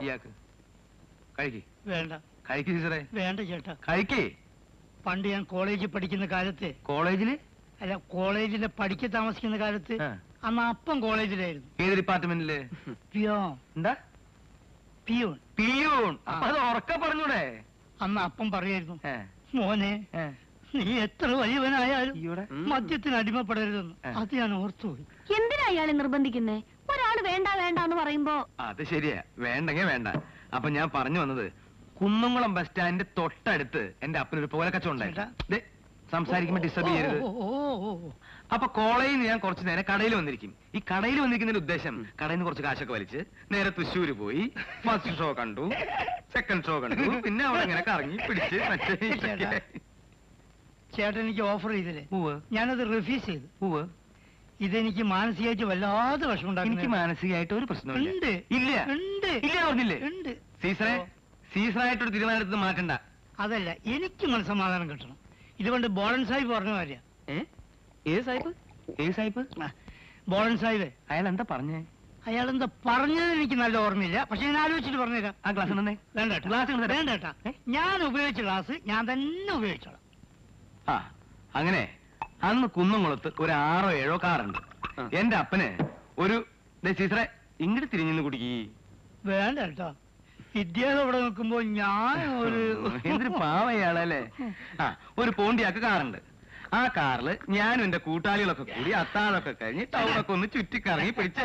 മതിയാക്ക്. കഴിക്ക്. വേണ്ട. കഴിക്ക് ടീച്ചറെ. വേണ്ട ചേട്ടാ. കഴിക്കേ. പണ്ട് ഞാൻ കോളേജിൽ പഠിക്കുന്ന കാലത്ത്. കോളേജില്? അല്ല, കോളേജിലെ പഠിക്കാൻ താമസിക്കുന്ന കാലത്ത് അന്ന് അപ്പം കോളേജിലായിരുന്നു. ഏത് ഡിപ്പാർട്ട്മെന്റില്? പിയോൺ. എന്താ? പിയൂൺ. പിയൂൺ. അത് ഉറക്ക പറഞ്ഞൂടെ? അന്ന് അപ്പം പറയായിരുന്നു, മോനെ നീ എത്ര വലിയവനായാലും മദ്യത്തിന് അടിമപ്പെടരുതെന്ന്. അത് ഞാൻ ഓർത്തുപോയി. എന്തിനാ അയാളെ നിർബന്ധിക്കുന്നേ? ഒരാള് വേണ്ട വേണ്ടെന്ന് പറയുമ്പോ. അത് ശരിയാ, വേണ്ടെങ്കിൽ വേണ്ട. അപ്പൊ ഞാൻ പറഞ്ഞു വന്നത്, കുന്നംകുളം ബസ് സ്റ്റാൻഡിന്റെ തൊട്ടടുത്ത് എന്റെ അപ്പനൊരു പോലക്കച്ചവടം ഉണ്ടായിരുന്നു. സംസാരിക്കുമ്പോ ഡിസ്റ്റർബ് ചെയ്യരുത്. അപ്പൊ കോളേജിൽ ഞാൻ കുറച്ചു നേരം കടയിൽ വന്നിരിക്കും. ഈ കടയിൽ വന്നിരിക്കുന്നതിന്റെ ഉദ്ദേശം, കടയിൽ നിന്ന് കുറച്ച് കാശൊക്കെ വലിച്ച് നേരെ തൃശ്ശൂര് പോയി ഫസ്റ്റ് ഷോ കണ്ടു, സെക്കൻഡ് ഷോ കണ്ടു, പിന്നെ അവിടെ ഇങ്ങനെ കറങ്ങി പിടിച്ച് മറ്റേ. ചേട്ടൻ എനിക്ക് ഓഫർ ചെയ്തില്ലേ, ഞാനത് റിഫ്യൂസ് ചെയ്തു. ഇതെനിക്ക് മാനസികമായിട്ട് വല്ലാതെ വിഷമമുണ്ടാകും. എനിക്ക് മാനസികമായിട്ട് ഒരു പ്രശ്നമുണ്ട്. ഇല്ല ഇല്ല പറഞ്ഞില്ലേ? സീസറായിട്ടൊരു തീരുമാനമെടുത്ത് മാറ്റണ്ട. അതല്ല, എനിക്ക് മനസ്സമാധാനം കിട്ടണം. ഇതുകൊണ്ട് ബോളൻ സാഹിബ് പറഞ്ഞ കാര്യ. ബോളൻ സാഹിബ് അയാൾ എന്താ പറഞ്ഞേ? അയാൾ എന്താ പറഞ്ഞത് എനിക്ക് നല്ല ഓർമ്മയില്ല, പക്ഷെ ഞാൻ ആലോചിച്ചിട്ട് പറഞ്ഞുതരാം. ആ ഗ്ലാസ് തന്നെ. വേണ്ടേട്ടാ, ഞാൻ ഉപയോഗിച്ച ഗ്ലാസ് ഞാൻ തന്നെ ഉപയോഗിച്ചോളാം. ആ അങ്ങനെ അന്ന് കുന്നംകുളത്ത് ഒരു 6 or 7 കാറുണ്ട്. എന്റെ അപ്പന് ഒരു സീസറെ ഇങ്ങോട്ട് തിരിഞ്ഞു കുടിക്കി. വേണ്ട കേട്ടോ, ഇദ്ദേഹം ഇവിടെ നിൽക്കുമ്പോ ഞാൻ ഒരു എന്തൊരു പാവയാളല്ലേ. ആ ഒരു പോണ്ടിയാക്ക് കാറുണ്ട്. ആ കാറില് ഞാനും എന്റെ കൂട്ടാളികളൊക്കെ കൂടി അത്താഴമൊക്കെ കഴിഞ്ഞ് ടൗണൊക്കെ ഒന്ന് ചുറ്റിക്കറങ്ങി പിടിച്ച്.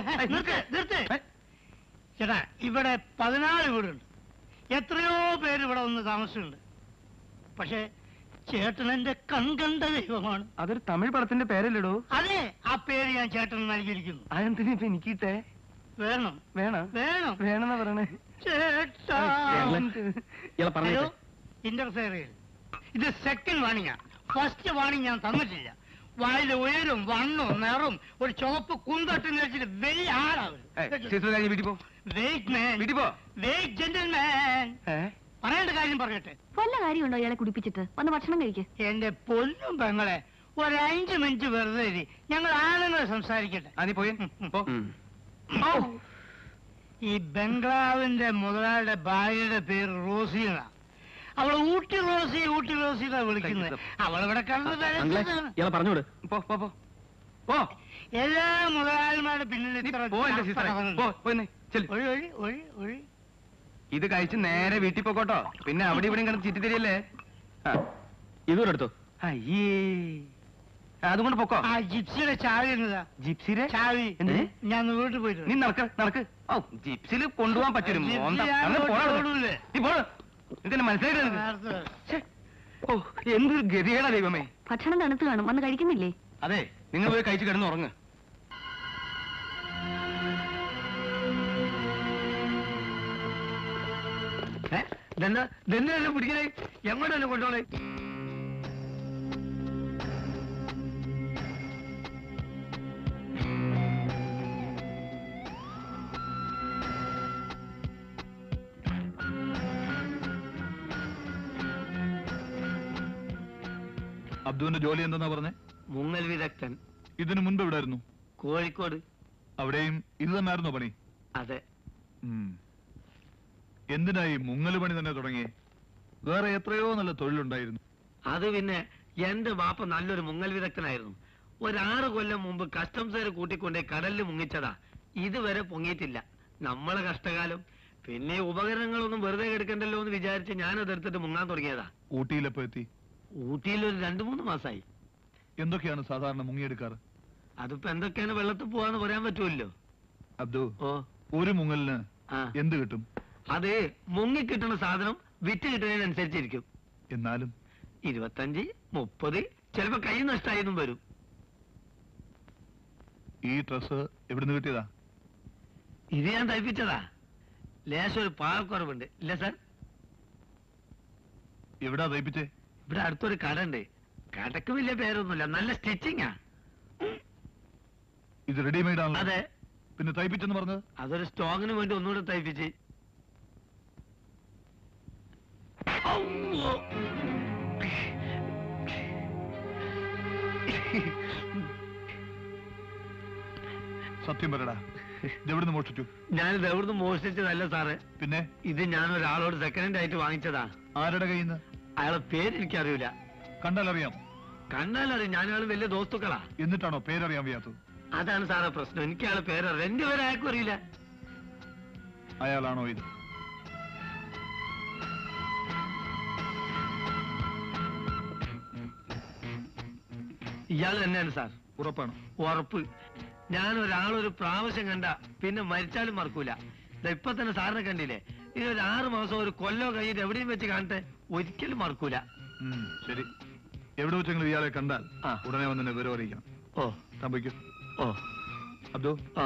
ചേട്ടാ, ഇവിടെ 14 വീടുണ്ട്. എത്രയോ പേര് ഇവിടെ വന്ന് താമസിച്ചുണ്ട്. പക്ഷെ ചേട്ടൻ എന്റെ കൺകണ്ട ദൈവമാണ്. അതൊരു തമിഴ് പടത്തിന്റെ പേരല്ലടോ. അതെ, ആ പേര് ഞാൻ ചേട്ടന് നൽകിയിരിക്കുന്നു. അതെന്തിനാ ഇപ്പൊ എനിക്കിട്ടേ? വേണം വേണം വേണം വേണമെന്നാ പറയണേ. ഇന്റർഫെയർ ചെയ്ത് ഇത് സെക്കൻഡ് വാണിംഗാ. ഫസ്റ്റ് വാണിംഗ് ഞാൻ തന്നിട്ടില്ല. വായില് ഉയരും വണ്ണും നിറവും ഒരു ചുവപ്പ് കുന്തട്ടും വെച്ചിട്ട് വലിയ ആളാവും. പറയേണ്ട കാര്യം പറയട്ടെ. വല്ല കാര്യമുണ്ടോ ഇയാളെ കുടിപ്പിച്ചിട്ട്? വന്ന് ഭക്ഷണം കഴിക്ക്. എന്റെ പൊന്നും പെങ്ങളെ, ഒരു 5 മിനിറ്റ് വെറുതെ ഇരി. ഞങ്ങൾ ആണെന്ന് സംസാരിക്കട്ടെ. ഈ ബംഗ്ലാവിന്റെ മുതലാളിയുടെ ഭാര്യയുടെ പേര് റോസി എന്നാ. അവള് ഊട്ടി റോസി എന്നാ വിളിക്കുന്നത്. അവളിവിടെ പറഞ്ഞോട്. എല്ലാ മുതലാളിമാരുടെ പിന്നിൽ ഇത് കഴിച്ച് നേരെ വീട്ടിൽ പോക്കോട്ടോ. പിന്നെ അവിടെ ഇവിടെ കിടന്ന് ചിറ്റി തരിയല്ലേ. ഇതുകൂടെ എടുത്തോ. അയ്യേ, അതുകൊണ്ട് പൊക്കോ. ആ ജിപ്സിയുടെ ചാവി എന്നതാ. ജിപ്സിയുടെ ചാവി ഞാൻ വീട്ടിൽ പോയിട്ട്. നീ നടക്ക്. ഓ, ജിപ്സിൽ കൊണ്ടുപോകാൻ പറ്റും. ഇതെന്നെ മനസ്സിലായിട്ട്. ഓ, എന്തൊരു ഗതികേടാ ദൈവമേ. ഭക്ഷണം തണുത്ത് കാണും, വന്ന് കഴിക്കുന്നില്ലേ? അതെ, നിങ്ങൾ പോയി കഴിച്ച് കിടന്ന് ഉറങ്ങ്. ഇതെന്നെ പിടിക്കണേ, എങ്ങോട്ടല്ലേ കൊണ്ടുപോണേ? അബ്ദുവിന്റെ ജോലി എന്താ പറഞ്ഞേ? മുങ്ങൽ വിദഗ്ധൻ. ഇതിനു മുൻപ് എവിടായിരുന്നു? കോഴിക്കോട്. അവിടെയും ഇത് തന്നെയായിരുന്നോ പണി? അതെ. എന്തിനായി മുങ്ങൽ പണി തന്നെ തുടങ്ങി? വേറെ എത്രയോ നല്ല തൊഴിലുണ്ടായിരുന്നു. അത് പിന്നെ എന്റെ ബാപ്പ നല്ലൊരു മുങ്ങൽ വിദഗ്ധനായിരുന്നു. ഒരു 6 കൊല്ലം മുമ്പ് കസ്റ്റംസുകാർ കൂട്ടിക്കൊണ്ടേ കടലിൽ മുങ്ങിച്ചതാ. ഇതുവരെ പൊങ്ങിയിട്ടില്ല. നമ്മളെ കഷ്ടകാലം. പിന്നെ ഉപകരണങ്ങളൊന്നും വെറുതെ എടുക്കണ്ടല്ലോ എന്ന് വിചാരിച്ച് ഞാനതെടുത്തിട്ട് മുങ്ങാൻ തുടങ്ങിയതാ. ഊട്ടിയിലെപ്പോ എത്തി? ഊട്ടിയിൽ ഒരു 2-3 മാസമായി. എന്തൊക്കെയാണ് സാധാരണ മുങ്ങിയെടുക്കാറ്? അതിപ്പോ എന്തൊക്കെയാണ് വെള്ളത്തിൽ പോവാന്ന് പറയാൻ പറ്റുമല്ലോ. അബ്ദു, ഒരു മുങ്ങലിന് എന്ത് കിട്ടും? അത് മുങ്ങി കിട്ടുന്ന സാധനം വിറ്റ് കിട്ടുന്നതിനനുസരിച്ചിരിക്കും. എന്നാലും 25, 30, ചിലപ്പോ കൈ നഷ്ടമായെന്നും വരും. ഈ ഡ്രസ് എവിടുന്ന് കിട്ടിയതാ? ഇത് ഞാൻ തയ്പ്പിച്ചതാ. ലേശം ഒരു പാകക്കുറവുണ്ട്, ഇല്ല സാർ? എവിടാ തയ്പ്പിച്ചേ? ഇവിടെ അടുത്തൊരു കട ഉണ്ട്. കടക്ക് വലിയ പേരൊന്നുമില്ല, നല്ല സ്റ്റിച്ചിങ്ങാ. ഇത് റെഡിമെയ്ഡ് ആണ്? അതെ. പിന്നെ തയ്പ്പിച്ചെന്ന് പറഞ്ഞത്? അതൊരു സ്റ്റോങ്ങിന് വേണ്ടി ഒന്നുകൂടെ തയ്പ്പിച്ച്. സത്യം പറയടാ, ഇതെവിടുന്ന് മോഷ്ടിച്ചു? ഞാനിത് എവിടുന്ന് മോഷ്ടിച്ചതല്ല സാറേ. പിന്നെ ഇത് ഞാൻ ഒരാളോട് സെക്കൻഡ് ഹാൻഡ് ആയിട്ട് വാങ്ങിച്ചതാ. ആരുടെ കയ്യിൽ നിന്ന്? അയാളെ പേര് എനിക്കറിയില്ല. കണ്ടാലറിയാം. കണ്ടാലറിയാം, ഞാനയാൾ വലിയ ദോസ്തുക്കളാ. എന്നിട്ടാണോ പേരറിയാൻ വയ്യാത്തത്? അതാണ് സാറേ പ്രശ്നം. എനിക്ക് അയാളെ പേരറിയാം, എന്റെ പേര് അയാൾക്കും അറിയില്ല. അയാളാണോ ഇത്? ഇയാൾ തന്നെയാണ് സാർ. ഉറപ്പാണ്? ഉറപ്പ്. ഞാൻ ഒരാളൊരു പ്രാവശ്യം കണ്ട പിന്നെ മരിച്ചാലും മറക്കൂല. ഇപ്പൊ തന്നെ സാറിനെ കണ്ടില്ലേ, ഇനി ഒരു 6 മാസം ഒരു കൊല്ലോ കഴിഞ്ഞിട്ട് എവിടെയും വെച്ച് കാണട്ടെ, ഒരിക്കലും മറക്കൂല. ശരി, എവിടെ വെച്ചെങ്കിലും ഇയാളെ കണ്ടാൽ ഉടനെ വന്നെ വിവരം അറിയിക്കണം. ഓ സംഭവിക്കും. ഓ അബ്ദു. ആ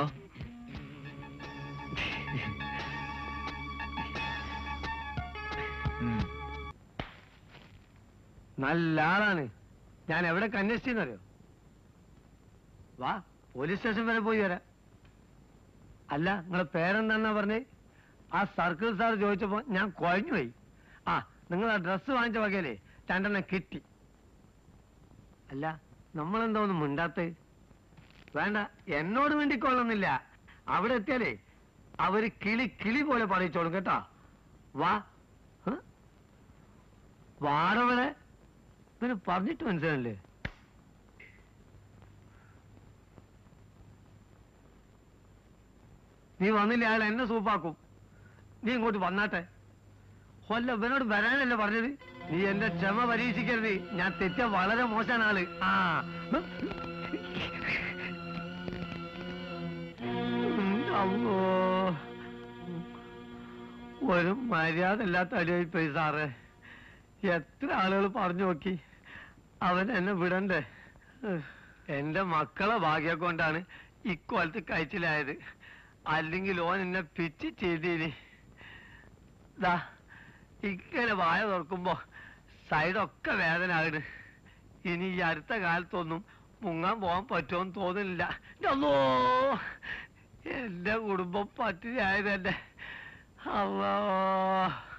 നല്ല ആളാണ്. ഞാൻ എവിടെ അന്വേഷിച്ചെന്നറിയോ? വാ, പോലീസ് സ്റ്റേഷൻ വരെ പോയി വരാം. അല്ല, നിങ്ങളെ പേരെന്താന്നാ പറഞ്ഞേ? ആ സർക്കിൾ സാർ ചോദിച്ചപ്പോ ഞാൻ കുഴഞ്ഞുപോയി. ആ, നിങ്ങൾ ആ ഡ്രസ്സ് വാങ്ങിച്ച വകയിലേ 2 കിട്ടി. അല്ല, നമ്മളെന്താ ഒന്നും മിണ്ടാത്തേ? വേണ്ട, എന്നോട് വേണ്ടിക്കൊള്ളുന്നില്ല. അവിടെ എത്തിയാലേ അവര് കിളി പോലെ പറയിച്ചോളും കേട്ടാ. വാ, വാടവളെ ഇവന് പറഞ്ഞിട്ട് മനസ്സിലല്ലേ? നീ വന്നില്ല, അയാൾ എന്നെ സൂപ്പാക്കും. നീ ഇങ്ങോട്ട് വന്നാട്ടെ. കൊല്ല, ഇവനോട് വരാനല്ലേ പറഞ്ഞത്? നീ എന്റെ ക്ഷമ പരീക്ഷിക്കരുത്. ഞാൻ തെറ്റിയ വളരെ മോശമാണ് ആള്. ആ അമ്മോ, ഒരു മര്യാദ ഇല്ലാത്ത അടിയായിപ്പോയി സാറേ. എത്ര ആളുകൾ പറഞ്ഞു നോക്കി, അവൻ എന്നെ വിടണ്ടേ? എന്റെ മക്കളെ ഭാഗ്യം കൊണ്ടാണ് ഇക്കൊലത്ത് കഴിച്ചിലായത്. അല്ലെങ്കിൽ ഓൻ എന്നെ പിച്ച് ചെയ്തീനി. ദാ ഇങ്ങനെ വായ തുറക്കുമ്പോ സൈഡൊക്കെ വേദന ആകണ്. ഇനി ഈ അടുത്ത കാലത്തൊന്നും മുങ്ങാൻ പോകാൻ പറ്റുമെന്ന് തോന്നുന്നില്ല. അല്ലോ, എന്റെ കുടുംബം പട്ടിണിയായതല്ലേ. അല്ലോ.